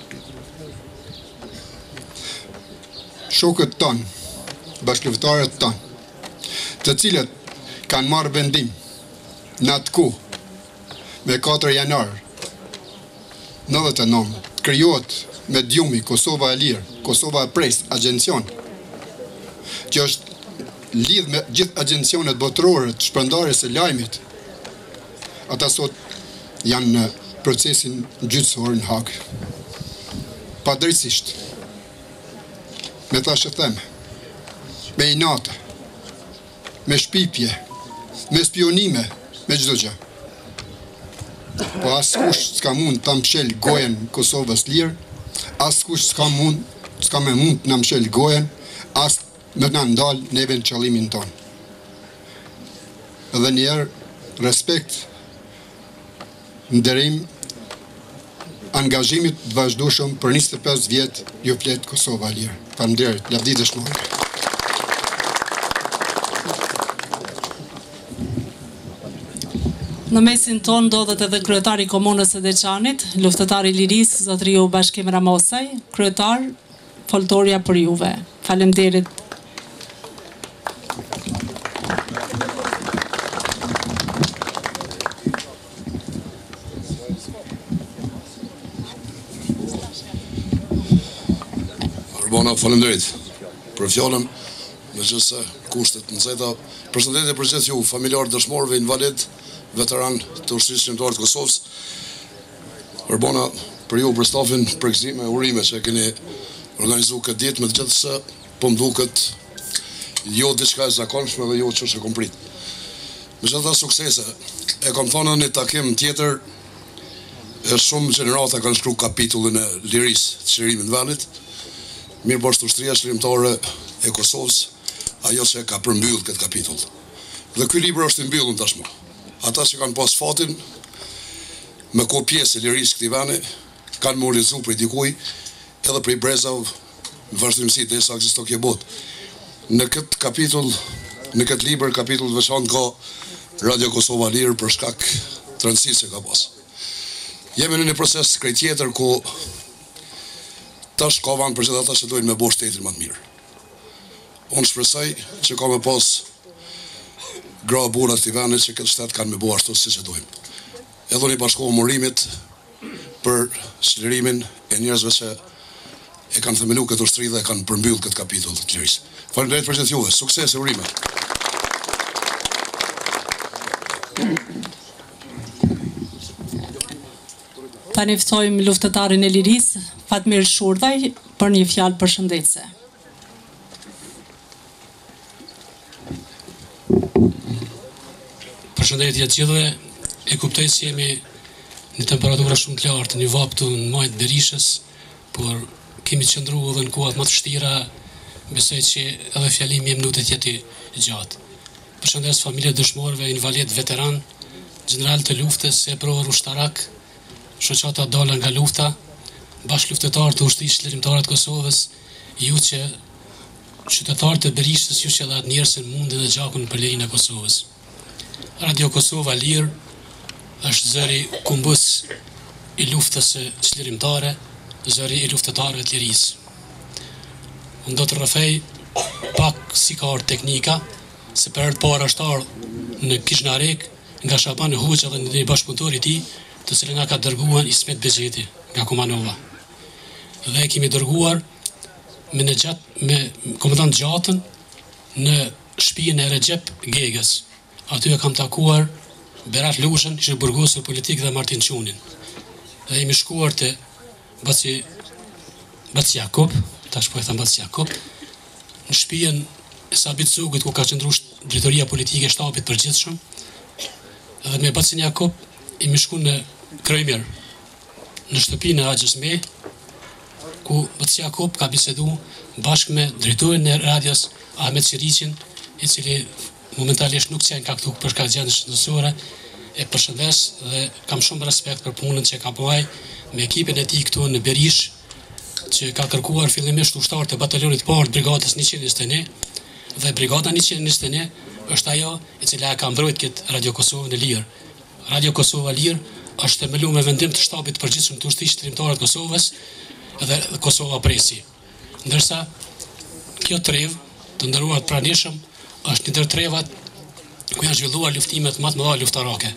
Shokët tanë, bashkëluftarët tanë, të cilët kanë marrë vendim në atë kohë, me katër janar nëntëdhjetë e nëntë, krijohet me djumi Kosova e lirë, Kosova e Press, agencion, që është lidh me gjithë agencionet botërore të shpërndarjes së lajmit. Ata sot janë në procesin gjyqësor në Hag. Padrejtisht, me thashë them, me inate, me shpipje, me spionime, me çdo gjë. Po askush s'ka mund ta mshël gojen Kosovës lirë, askush s'ka mund, s'ka me mund të na mshël gojen, as me na ndal neve në qëllimin tonë. Edhe njerë, respekt, nderim, angazhimit të vazhdueshëm për njëzet e pesë vjet ju flet Kosova e lirë. Faleminderit, lavdi dëshmorë. Në mesin tonë ndodhet edhe kryetari i komunës së Deçanit, luftëtari i lirisë, zotëriu Bashkim Ramosaj, kryetar, foltorja për juve. Faleminderit. Urbana, faleminderit për fjallën, me gjithse kushtet në zeta. Përshëndetje për gjithë ju, familjarë dëshmorëve, invalid, veteran të ushtrisë shqiptare të Kosovës. Urbana, për ju, për stafin, për gëzime, urime që keni organizu këtë ditë, me të gjithë se po më duket jo diçka e zakonshme dhe jo që që kom prit. Me gjithë ta suksese, e kom thonë në një takim tjetër, e shumë generata kanë shkru kapitullin e lirisë të çlirimit të vendit. Mirë po është ushtria çlirimtare e Kosovës, ajo që ka përmbyll këtë kapitull. Dhe ky libër është i mbyllur tashmë. Ata që kanë pas fatin me ko pjesë e lirisë këtij vendi kanë moralizuar për dikuj edhe për brezave në vazhdimsi dhe sa ekziston kjo botë. Në këtë kapitull, në këtë libër kapitull të veçantë ka Radio Kosova Lirë për shkak të rëndësisë që ka pas. Jemi në një proces krejt tjetër ku tash ka vend për gjithë ata që dojnë me bo shtetin më të mirë. Unë shpresoj që ka me pas gra burrat të vendit që këtë shtet kanë me bo ashtu si që dojmë. Edhe një bashkohë morimit për çlirimin e njerëzve që e kanë themelu këtë ushtri dhe e kanë përmbyll këtë kapitull të lirisë. Faleminderit për gjithë juve, sukses e urime. Ta njëftojmë luftëtarin e lirisë, Fatmir Shurdaj, për një fjalë përshëndetse. Përshëndetje të gjithëve, e kuptoj se jemi në temperatura shumë të lartë, një vaptu në majtë Berishës, por kemi qëndru edhe në kuat më të vështira, besoj që edhe fjalimi e minutit jeti gjatë. Përshëndes familjet dëshmorëve, invalid veteran, general të luftës, e provër ushtarak, shoqata dola nga lufta, bashkë luftëtar të ushtrisë çlirimtare të Kosovës, ju që qytetarë të Berishës, ju që dhatë njerësin mundin dhe gjakun për lirinë e Kosovës. Radio Kosova Lirë është zëri kumbës i luftës çlirimtare, zëri i luftëtarëve të lirisë. Unë do të rrëfej pak si ka orë teknika, se për herë të parë është ardhur në Kishnarek nga Shaban Hoxha dhe një bashkëpunëtor i tij, të cilën nga ka dërguar Ismet Bezeti nga Kumanova. Dhe e kemi dërguar me në gjatë, me komandant Gjatën në shtëpinë e Recep Gegës. Aty e kam takuar Berat Lushën, ishte burgosur politik dhe Martin Qunin. Dhe jemi shkuar të Baci Baci Jakob, tash po e them Baci Jakob, në shtëpinë e Sabit Zugit ku ka qëndruar drejtoria politike e shtabit përgjithshëm. Dhe me Bacin Jakob jemi shkuar në Kremir, në shtëpinë e Axhës Me, ku Baci Jakob ka bisedu bashkë me drejtorin e radios Ahmet Qiriqin, i cili momentalisht nuk qenë ka këtu për shkak të gjendjes shëndetësore, e përshëndes dhe kam shumë respekt për punën që ka bëj me ekipin e tij këtu në Berish, që ka kërkuar fillimisht ushtarët e batalionit të parë të brigadës njëqind e njëzet e një, dhe brigada njëqind e njëzet e një është ajo e cila e ka mbrojtur këtë Radio Kosovën e Lirë. Radio Kosova Lirë është themeluar me vendim të shtabit të përgjithshëm të ushtrisë shërimtare të Kosovës dhe Kosova Presi. Ndërsa kjo trevë, të nderuar të pranishëm, është një ndër trevat ku janë zhvilluar luftimet më të mëdha luftarake.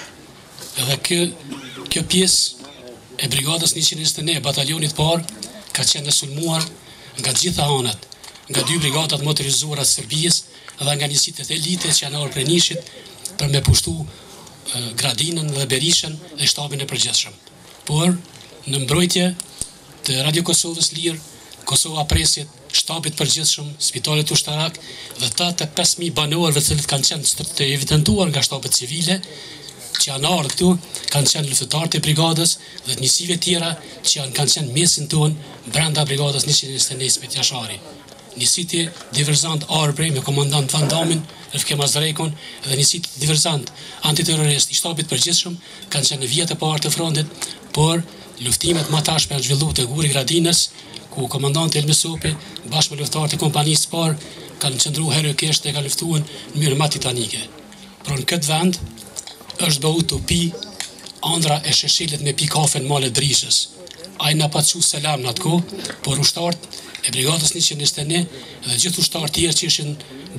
Edhe kjo kjo pjesë e brigadës njëqind e njëzet e një, batalionit parë, ka qenë e sulmuar nga gjitha anët, nga dy brigadat motorizuara të Serbisë dhe nga njësitë e elite që janë ardhur prej Nishit për me pushtu Gradinën dhe Berishën dhe shtabin e përgjithshëm. Por në mbrojtje të Radio Kosovës Lirë, Kosova Presit, shtabit përgjithshëm, spitalit ushtarak dhe ta të pesë mijë banorëve të cilët kanë qenë të evidentuar nga shtabet civile që janë ardhur këtu, kanë qenë luftëtarë të brigadës dhe të njësive tjera që janë kanë qenë mesin tonë brenda brigadës njëqind e njëzet e një Ismet Jashari. Njësiti diverzant Arbrej me komandant Van Damin, Rëfke Mazrekun dhe njësiti diverzant antiterrorist i shtabit përgjithshëm kanë qenë në vjetë e parë të frontit, por luftimet më tashme janë zhvilluar te Guri Gradinës, ku komandanti Elmi Sopi bashkë me luftëtarët e kompanisë së parë kanë qëndruar heroikisht dhe kanë luftuar në mënyrë më titanike. Por në këtë vend është bëu utopi ëndra e sheshilit me pi kafe në malet Drishës. Ai na pa çu selam në atë kohë, por ushtarët e brigadës njëqind e njëzet e një dhe gjithë ushtarët tjerë që ishin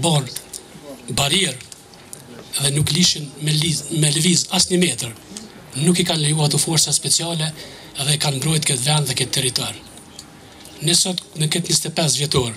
bërë barierë dhe nuk lishin me, liz, me lëviz as një metër, nuk i kanë lejuar ato forca speciale dhe kanë mbrojtur këtë vend dhe këtë territor. Ne sot në këtë njëzet e pesë vjetor,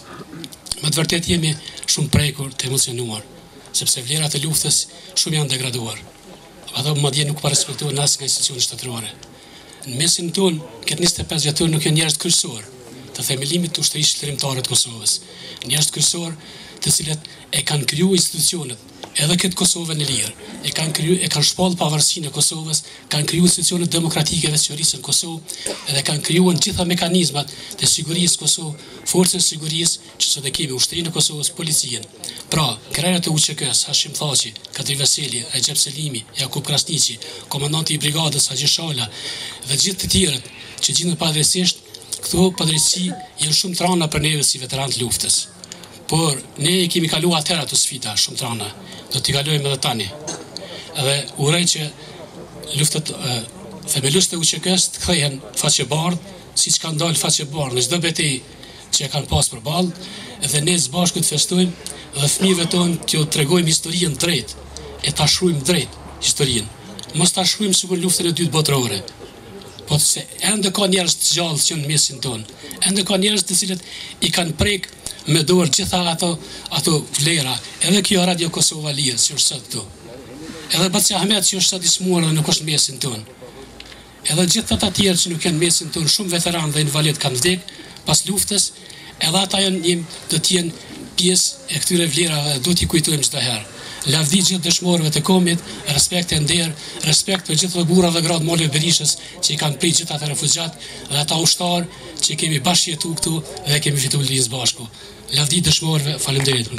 me të vërtet jemi shumë prekur të emocionuar, sepse vlerat e luftës shumë janë degraduar. Ato madje nuk pa respektuar as nga institucionet shtetërore. Në mesin tonë, këtë njëzet e pesë vjetor nuk janë njerëz kryesor të themelimit të ushtrisë shërimtare të Kosovës. Njerëz kryesor të cilët e kanë kriju institucionet, edhe këtë Kosovën e Lirë, e kanë kriju, e kanë shpallë pavarësinë e Kosovës, kanë kriju institucionet demokratike dhe sigurisë në Kosovë, edhe kanë krijuar gjitha mekanizmat të sigurisë Kosovë, forcën e sigurisë që sot e kemi ushtrinë e Kosovës, policinë. Pra, krerët e U Q K-s, Hashim Thaçi, Kadri Veseli, Recep Selimi, Jakub Krasniqi, komandanti i brigadës Haxhi Shala dhe gjithë të tjerët që gjenden padrejtisht, këto padrejtësi janë shumë trana për neve si veteranë të luftës. Por ne i kemi kaluar atëra ato sfida shumë trana, do t'i kalojmë edhe tani. Edhe uroj që luftët e, themelues të U Q K-s të kthehen faqebardh, siç kanë dalë faqebardh në çdo betejë që e kanë pas përballë, dhe ne së bashku të festojmë dhe fëmijëve tonë t'ju tregojmë historinë drejt, e ta shkruajmë drejt historinë. Mos ta shkruajmë sikur luftën e dytë botërore. Po se ende ka njerëz të gjallë që në mesin tonë, ende ka njerëz të cilët i kanë prek me dorë gjitha ato ato vlera, edhe kjo Radio Kosova Lirë që është sot këtu. Edhe Baci Ahmet që është sot i smuar dhe nuk është në mesin tonë. Edhe gjithë ata të tjerë që nuk janë në mesin tonë, shumë veteranë dhe invalid kanë vdekur pas luftës, edhe ata janë do të jenë pjesë e këtyre vlerave dhe do t'i kujtojmë çdo herë. Lavdi gjithë dëshmorëve të komit, respekt e nder, respekt për gjithë burra dhe gratë Mole Berishës që i kanë prit gjithë ata refugjat dhe ata ushtarë që kemi bashkë jetu këtu dhe kemi fituar lidhjes bashku. Lavdi dëshmorëve, faleminderit.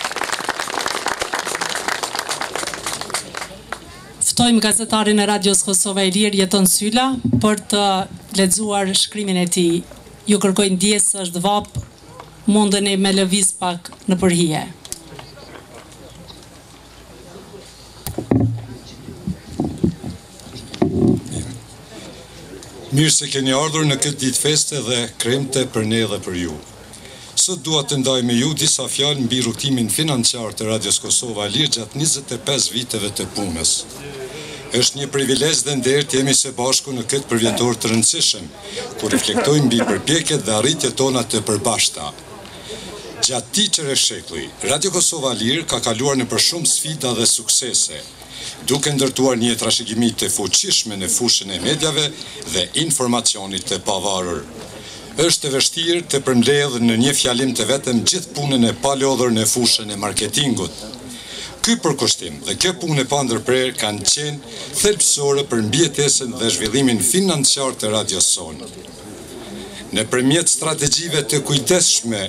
Ftojmë gazetarin e Radios Kosova e Lirë Jeton Syla për të lexuar shkrimin e tij. Ju kërkoj ndjes është vap, mundeni me lëviz pak në përhije. Mirë se keni ardhur në këtë ditë feste dhe kremte për ne dhe për ju. Sot dua të ndaj me ju disa fjalë mbi rrugtimin financiar të Radios Kosova Lirë gjatë njëzet e pesë viteve të punës. Është një privilegj dhe nder të jemi së bashku në këtë përvjetor të rëndësishëm, ku reflektojmë mbi përpjekjet dhe arritjet tona të përbashkëta. Gjatë tij shekulli, Radio Kosova Lirë ka kaluar në për shumë sfida dhe suksese, duke ndërtuar një trashëgimi të fuqishme në fushën e medjave dhe informacionit të pavarur. Është e vështirë të përmbledh në një fjalim të vetëm gjithë punën e palodhur në fushën e marketingut. Ky përkushtim dhe kjo punë e pandërprer kanë qenë thelbësore për mbijetesën dhe zhvillimin financiar të radios sonë. Nëpërmjet strategjive të kujdesshme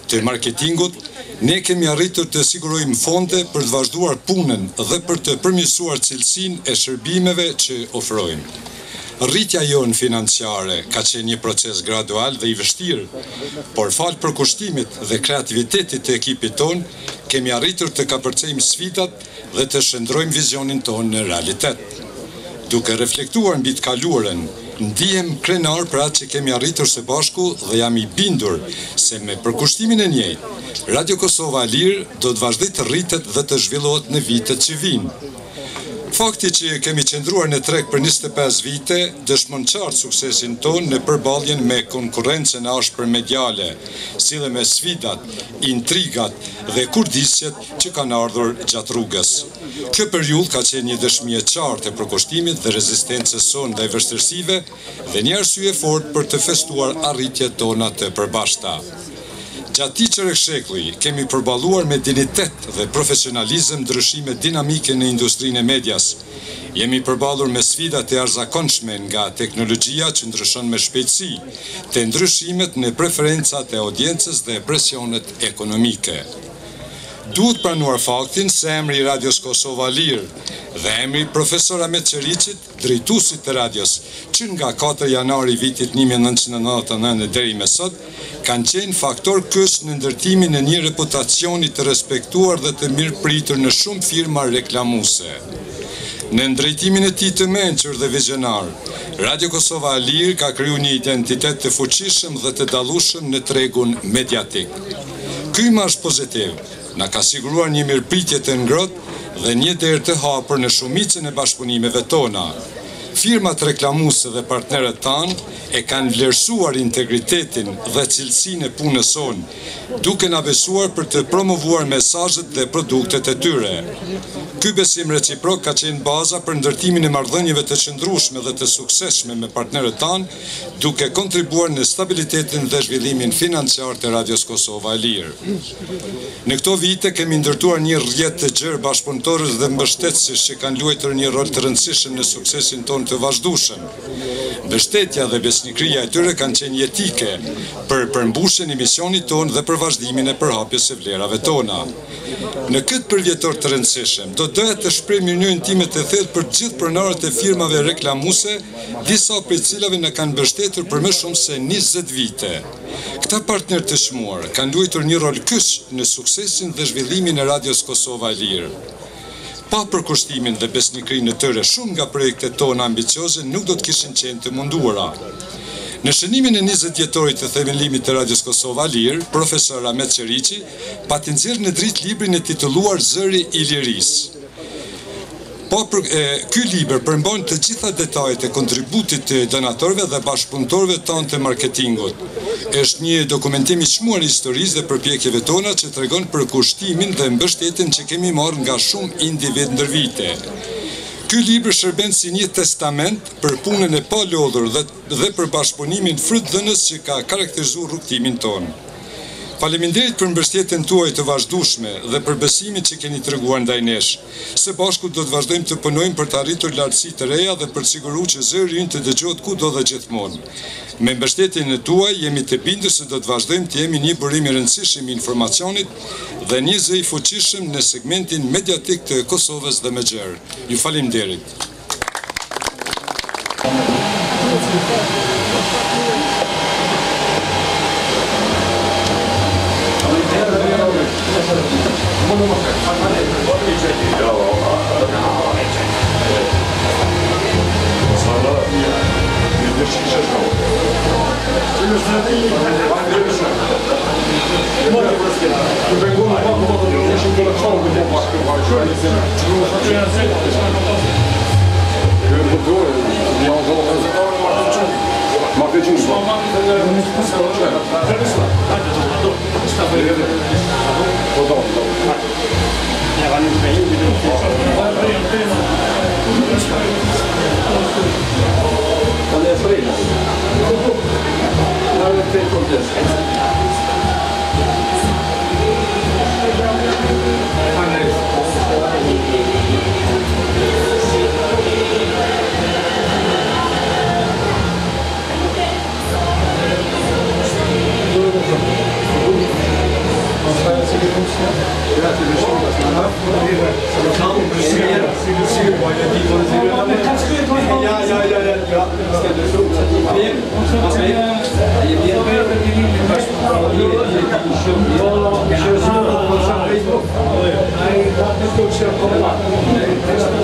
të marketingut, ne kemi arritur të sigurojmë fonde për të vazhduar punën dhe për të përmirësuar cilësinë e shërbimeve që ofrojmë. Rritja jonë financiare ka qenë një proces gradual dhe i vështirë, por falë për kushtimit dhe kreativitetit të ekipit tonë, kemi arritur të kapërcejmë sfidat dhe të shëndrojmë vizionin tonë në realitet. Duke reflektuar mbi të kaluarën, ndihem krenar për atë që kemi arritur së bashku dhe jam i bindur se me përkushtimin e njëjtë, Radio Kosova Lirë do të vazhdoj të rritet dhe të zhvillohet në vitet që vinë. Fakti që kemi qëndruar në treg për njëzet e pesë vite dëshmon qartë suksesin tonë në përballjen me konkurrencën ashpër mediale, si dhe me sfidat, intrigat dhe kurdisjet që kanë ardhur gjatë rrugës. Kjo periudhë ka qenë një dëshmi e qartë e përkushtimit dhe rezistencës sonë ndaj vështirësive dhe një arsye fort për të festuar arritjet tona të përbashkëta. Gjatë ti qërë shekulli, kemi përballuar me dignitet dhe profesionalizëm ndryshime dinamike në industrinë e medias. Jemi përballur me sfidat e arzakonshme nga teknologjia që ndryshon me shpejtësi, te ndryshimet në preferencat e audiencës dhe presionet ekonomike. Duhet pranuar faktin se emri i Radios Kosova Lirë dhe emri profesor Ahmet Qeriçit, drejtuesit të radios, që nga katër janari vitit një mijë e nëntëqind e nëntëdhjetë e nëntë deri më sot, kanë qenë faktor kës në ndërtimin e një reputacioni të respektuar dhe të mirëpritur në shumë firma reklamuese. Në ndrejtimin e tij të mençur dhe vizionar, Radio Kosova Lirë ka kriju një identitet të fuqishëm dhe të dallueshëm në tregun mediatik. Ky imazh pozitiv na ka siguruar një mirëpritje të ngrohtë dhe një derë të hapur në shumicën e bashkëpunimeve tona. Firmat reklamuese dhe partnerët tanë e kanë vlerësuar integritetin dhe cilësinë e punës sonë, duke na besuar për të promovuar mesazhet dhe produktet e tyre. Ky besim reciprok ka qenë baza për ndërtimin e marrëdhënieve të qëndrueshme dhe të suksesshme me partnerët tanë, duke kontribuar në stabilitetin dhe zhvillimin financiar të Radios Kosova Lirë. Në këto vite kemi ndërtuar një rrjet të gjerë bashkëpunëtorësh dhe mbështetësish që kanë luajtur një rol të rëndësishëm në suksesin tonë të vazhdueshëm. Mbështetja dhe besnikëria e tyre kanë qenë jetike për përmbushjen e misionit tonë dhe për vazhdimin e përhapjes së vlerave tona. Në këtë përvjetor të rëndësishëm, do doja të shpreh mirënjohjen time të thellë për gjithë pronarët e firmave reklamuese, disa prej cilave na kanë mbështetur për më shumë se njëzet vite. Këta partnerë të shmuar kanë luajtur një rol kyç në suksesin dhe zhvillimin e Radios Kosova Lirë. Pa përkushtimin dhe besnikërinë e tyre, shumë nga projektet tona ambicioze nuk do të kishin qenë të munduara. Në shënimin e njëzet vjetorit të themelimit të Radios Kosova Lirë, profesor Ahmet Qeriçi pati nxjerrë në dritë librin e titulluar Zëri i Lirisë. Po, ky libër përmban të gjitha detajet e kontributit të donatorëve dhe bashkëpunëtorëve tanë të marketingut. Është një dokumentim i çmuar i historisë dhe përpjekjeve tona që tregon për kushtimin dhe mbështetjen që kemi marrë nga shumë individ ndër vite. Ky libër shërben si një testament për punën e palodhur dhe, dhe për bashkëpunimin frutdhënës që ka karakterizuar rrugtimin tonë. Faleminderit për mbështetjen tuaj të vazhdueshme dhe për besimin që keni treguar ndaj nesh. Së bashku do të vazhdojmë të punojmë për të arritur lartësi të reja dhe për të siguruar që zëri ynë të dëgjohet kudo dhe gjithmonë. Me mbështetjen e tuaj jemi të bindur se do të vazhdojmë të jemi një burim i rëndësishëm i informacionit dhe një zë i fuqishëm në segmentin mediatik të Kosovës dhe Mexher. Ju faleminderit. discussione con